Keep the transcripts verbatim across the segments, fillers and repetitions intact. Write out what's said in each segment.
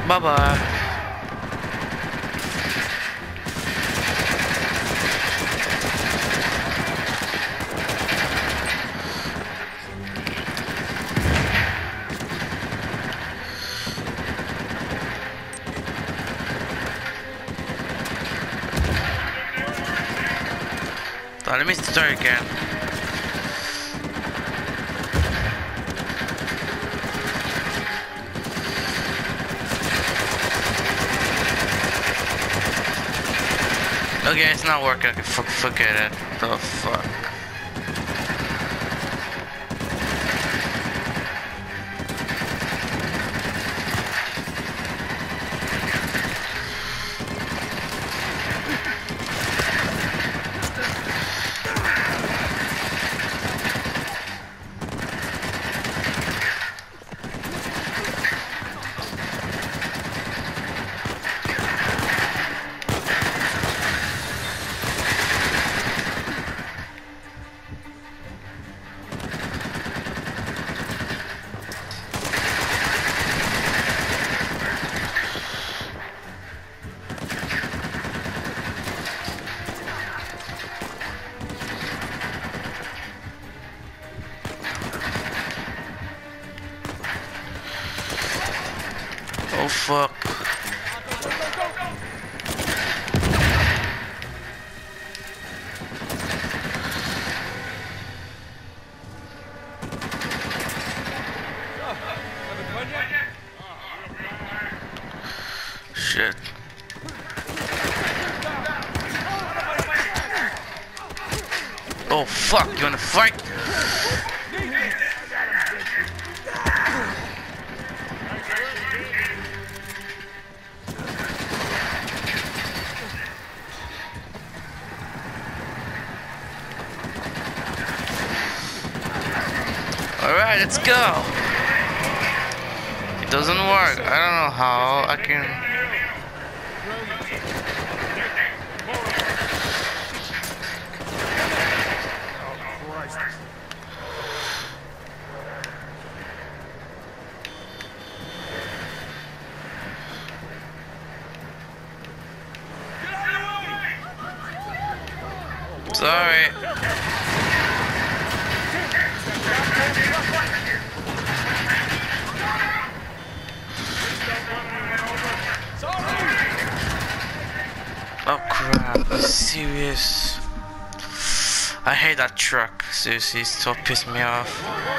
Bye bye. So let me start again. Okay, it's not working. Okay, fuck, forget it. The fuck. Oh fuck. Shit. Oh fuck, you wanna fight? Alright, let's go. It doesn't work. I don't know how I can. Sorry. Oh crap, are you serious? I hate that truck, seriously, it's so pissed me off.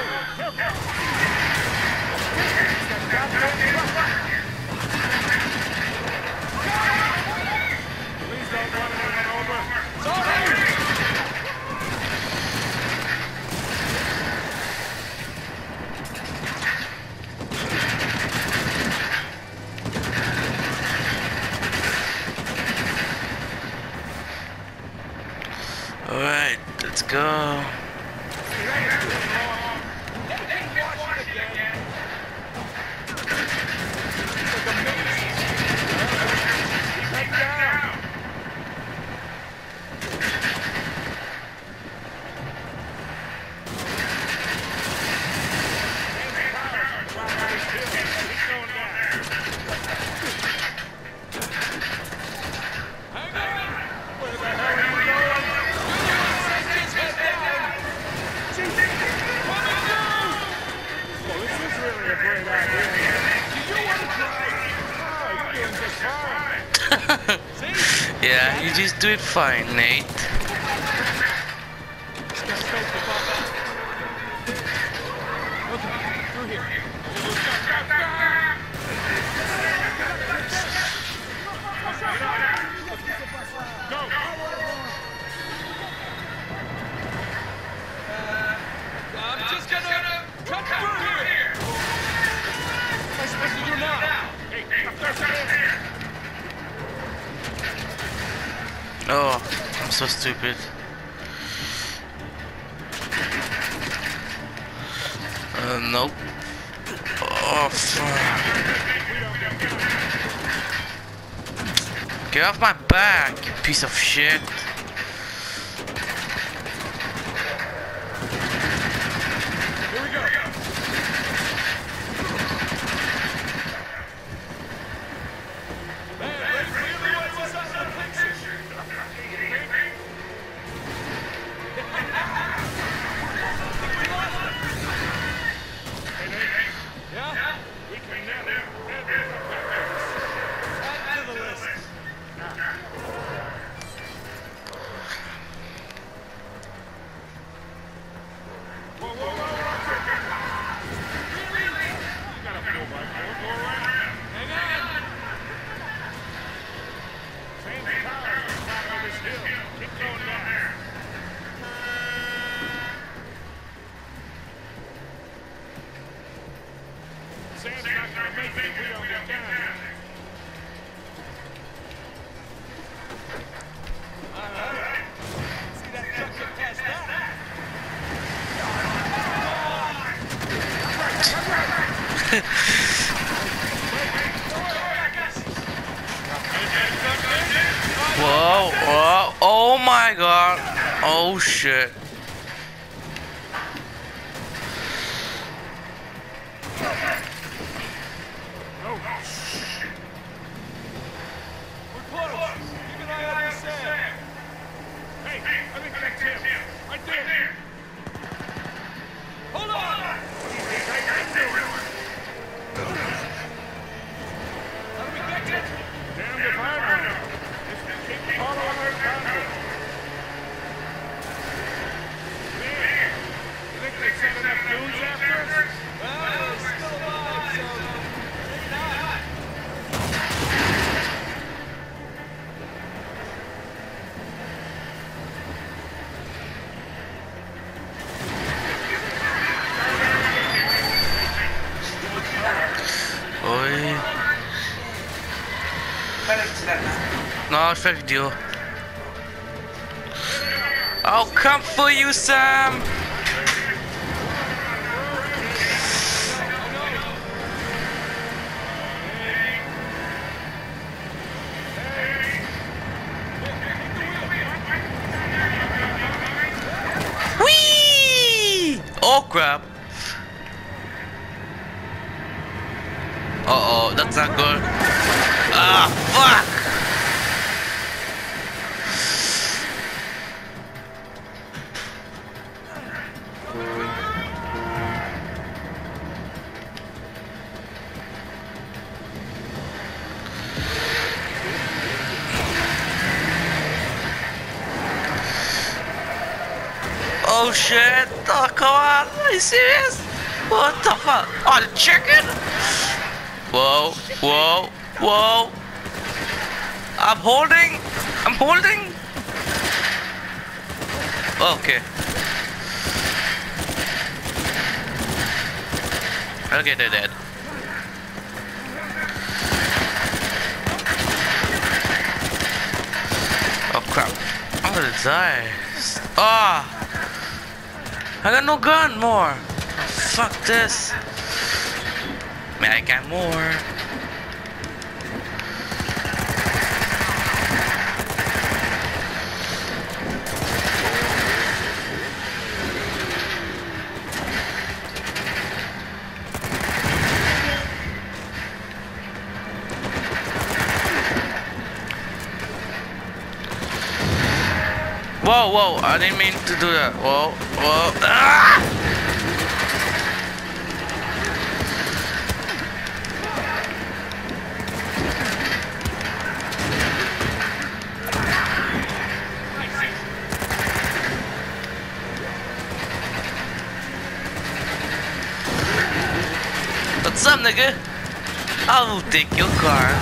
Alright, let's go. Yeah, you just do it fine, Nate. Oh, I'm so stupid. Uh, nope. Oh, fuck. Get off my back, you piece of shit. Sam's not gonna make it if we don't get down. Alright. See that truck get past that? Whoa, whoa, oh my god. Oh shit. We're close. Keep an eye out for Sam. Hey, I think that's him. Right there. Hold on! What do you think I can do? How do we get it? Damned if I know. Just keep following our convoy. Man, you think they sent enough goons after us? Well, we're still alive, so maybe not. Oi. No, fuck you. I'll come for you, Sam. Whee! Oh crap. Uh-oh, that's not good. Ah, fuck! Oh shit! Oh, come on! Are you serious? What the fuck? Oh, the chicken? Whoa, whoa, whoa. I'm holding. I'm holding. Okay. Okay, they're dead. Oh crap. I'm gonna die. Ah! I got no gun more. Fuck this. Man, I got more. Whoa, whoa, I didn't mean to do that. Whoa, whoa. Ah! What's up, nigga? I'll take your car.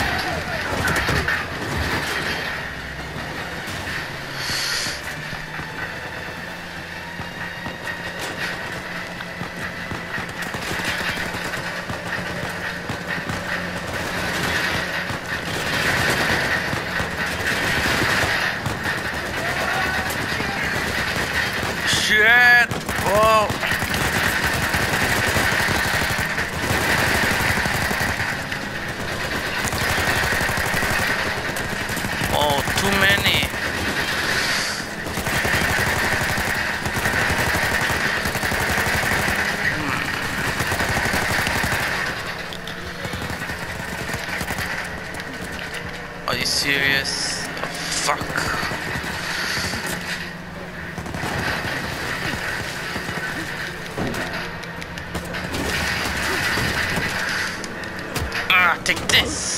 Shit! Whoa! Oh, too many. Hmm. Are you serious? Oh, fuck. Ah, take this.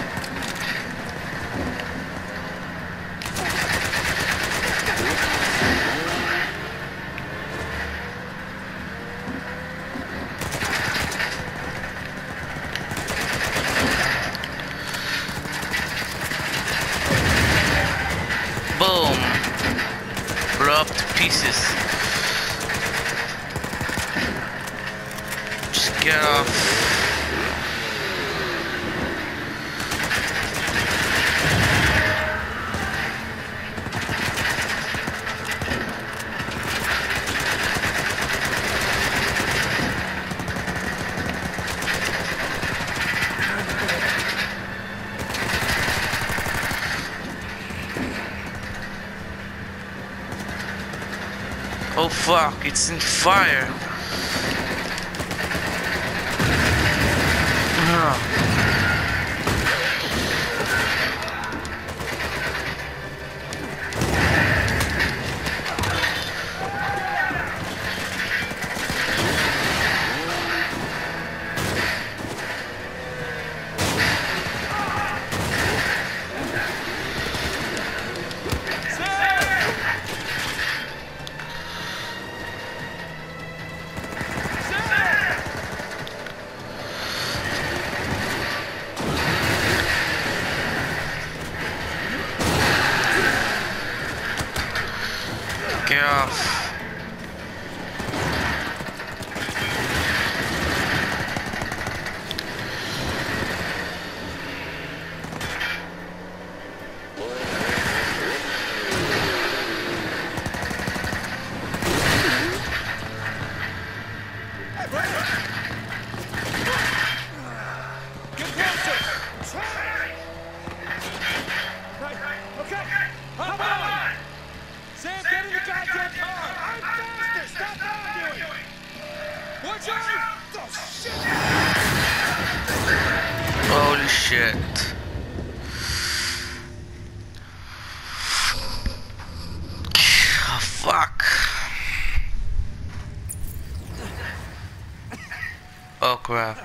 Boom. Blow up to pieces. Just get off. Oh fuck, it's in fire. Ugh. Get off. Get closer! Right, okay, hop on! Sam, get in the goddamn car! I'm faster! Stop arguing! Watch out! Oh, shit! Holy shit. Oh, fuck. Oh crap.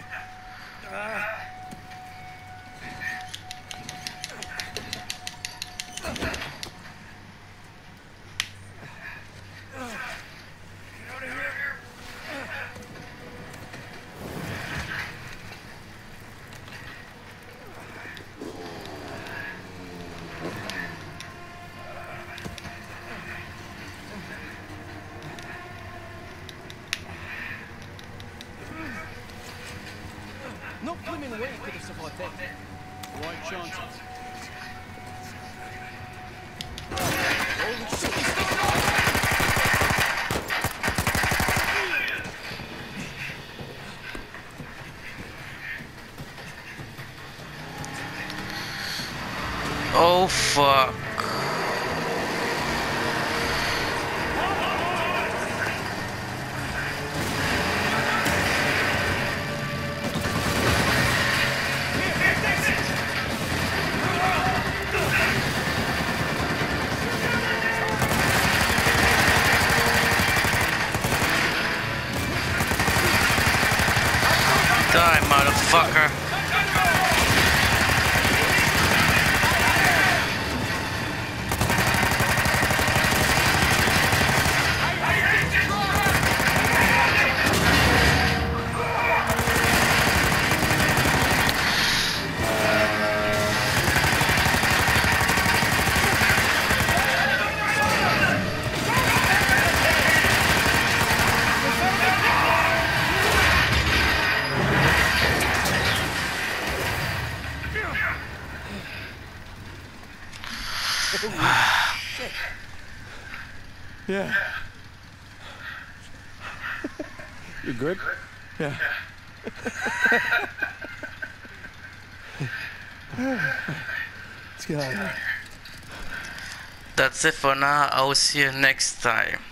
No blooming way could have survived that. Right chances. Holy shit, he's still alive! Oh fuck. Die, motherfucker. Yeah. You good? Yeah. Let's get out of here. That's it for now. I will see you next time.